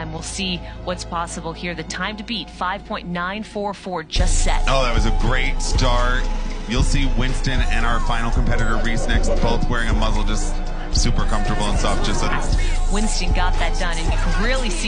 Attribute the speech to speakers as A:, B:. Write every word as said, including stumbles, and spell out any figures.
A: time. We'll see what's possible here. The time to beat, five point nine four four, just set.
B: Oh, that was a great start. You'll see Winston and our final competitor, Reese, next, both wearing a muzzle, just super comfortable and soft. Just a
A: Winston got that done, and you can really see